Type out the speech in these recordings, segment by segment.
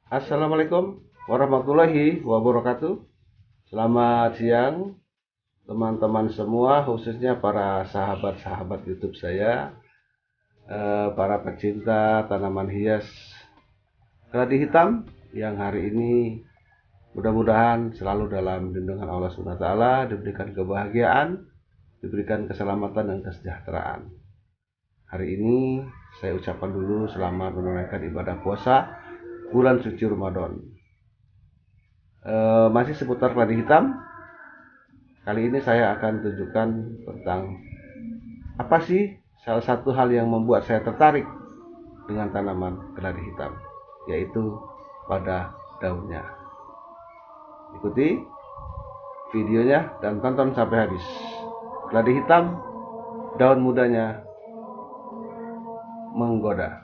Assalamualaikum warahmatullahi wabarakatuh. Selamat siang teman-teman semua, khususnya para sahabat-sahabat YouTube saya, para pecinta tanaman hias keladi hitam yang hari ini mudah-mudahan selalu dalam lindungan Allah SWT, diberikan kebahagiaan, diberikan keselamatan dan kesejahteraan. Hari ini saya ucapkan dulu selamat menunaikan ibadah puasa bulan suci Ramadan. Masih seputar keladi hitam. Kali ini saya akan tunjukkan tentang apa sih salah satu hal yang membuat saya tertarik dengan tanaman keladi hitam, yaitu pada daunnya. Ikuti videonya dan tonton sampai habis. Keladi hitam, daun mudanya menggoda.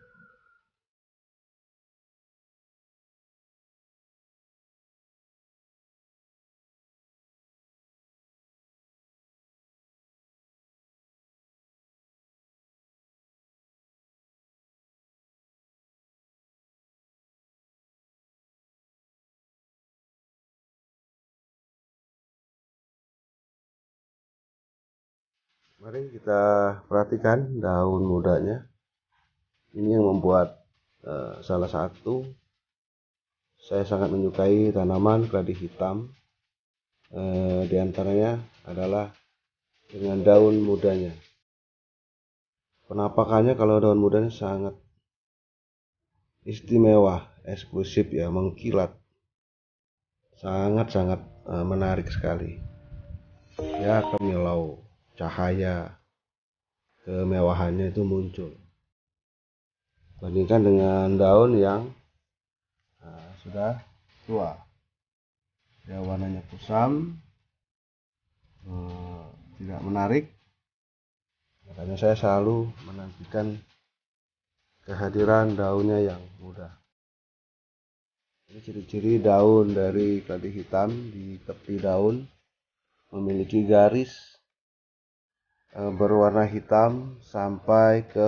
Mari kita perhatikan daun mudanya. Ini yang membuat salah satu saya sangat menyukai tanaman keladi hitam. Di antaranya adalah dengan daun mudanya. Penampakannya kalau daun mudanya sangat istimewa, eksklusif ya, mengkilat, sangat-sangat menarik sekali. Ya, kemilau, cahaya, kemewahannya itu muncul. Bandingkan dengan daun yang sudah tua, ya warnanya kusam, tidak menarik. Makanya saya selalu menantikan kehadiran daunnya yang muda. Ini ciri-ciri daun dari keladi hitam. Di tepi daun memiliki garis berwarna hitam sampai ke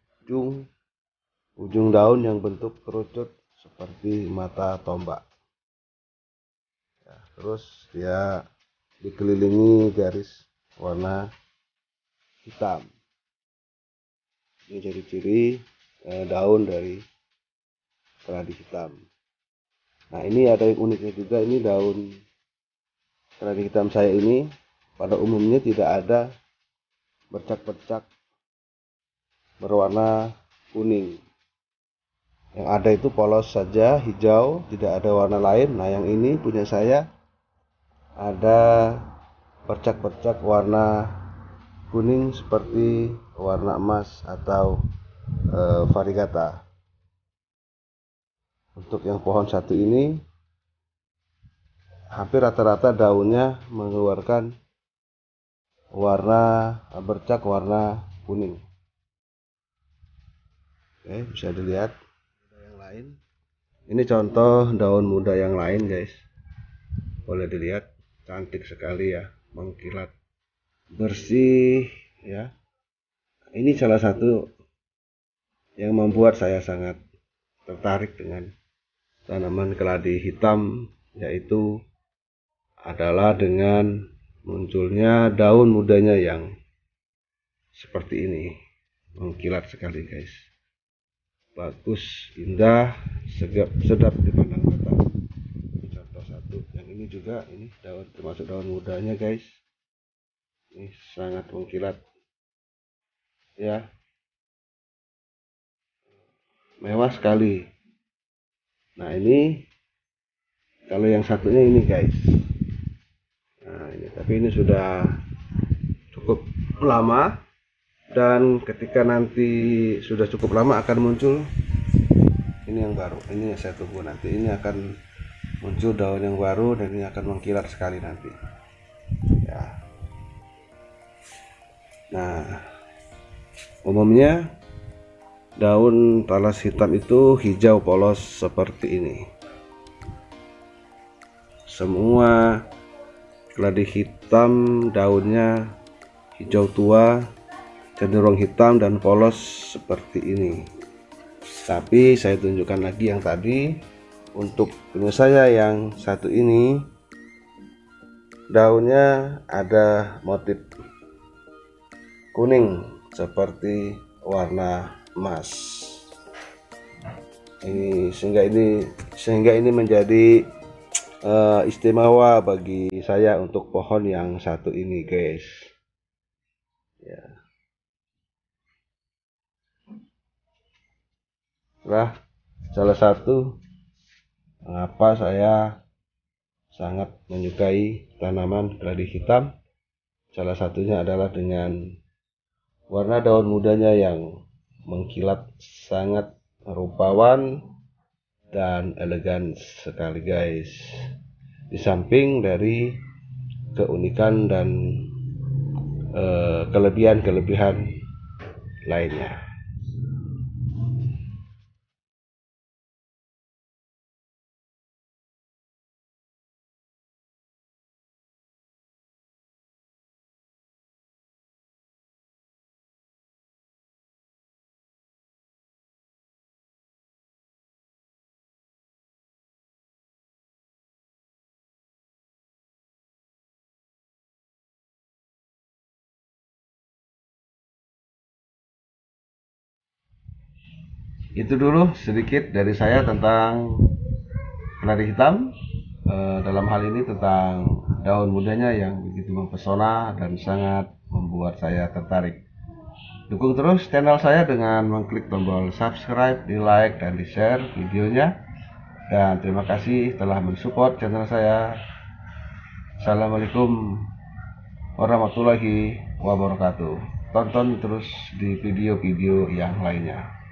ujung daun yang bentuk kerucut seperti mata tombak. Ya, terus dia dikelilingi garis warna hitam. Ini ciri-ciri daun dari keladi hitam. Nah, ini ada yang uniknya juga. Ini daun keladi hitam saya ini pada umumnya tidak ada bercak-bercak berwarna kuning. Yang ada itu polos saja, hijau, tidak ada warna lain. Nah, yang ini punya saya ada bercak-bercak warna kuning seperti warna emas atau variegata. Untuk yang pohon satu ini hampir rata-rata daunnya mengeluarkan bercak warna kuning. Oke, bisa dilihat. Yang lain, ini contoh daun muda yang lain, guys. Boleh dilihat, cantik sekali ya, mengkilat, bersih ya. Ini salah satu yang membuat saya sangat tertarik dengan tanaman keladi hitam, yaitu adalah dengan munculnya daun mudanya yang seperti ini, mengkilat sekali, guys. Bagus, indah, sedap dipandang mata. Ini contoh satu. Yang ini juga, ini daun, termasuk daun mudanya, guys. Ini sangat mengkilat ya, mewah sekali. Nah, ini kalau yang satunya ini, guys. Nah, ini tapi ini sudah cukup lama, dan ketika nanti sudah cukup lama akan muncul ini yang baru. Ini yang saya tunggu nanti. Ini akan muncul daun yang baru dan ini akan mengkilat sekali nanti. Ya. Nah, umumnya daun talas hitam itu hijau polos seperti ini. Semua keladi hitam daunnya hijau tua, cenderung hitam dan polos seperti ini. Tapi saya tunjukkan lagi yang tadi, untuk punya saya yang satu ini, daunnya ada motif kuning seperti warna emas. Sehingga ini menjadi istimewa bagi saya untuk pohon yang satu ini, guys. Ya. Salah satu mengapa saya sangat menyukai tanaman keladi hitam, salah satunya adalah dengan warna daun mudanya yang mengkilat, sangat rupawan dan elegan sekali, guys. Di samping dari keunikan dan kelebihan-kelebihan lainnya. Itu dulu sedikit dari saya tentang keladi hitam, dalam hal ini tentang daun mudanya yang begitu mempesona dan sangat membuat saya tertarik. Dukung terus channel saya dengan mengklik tombol subscribe, di like, dan di share videonya. Dan terima kasih telah mensupport channel saya. Assalamualaikum warahmatullahi wabarakatuh. Tonton terus di video-video yang lainnya.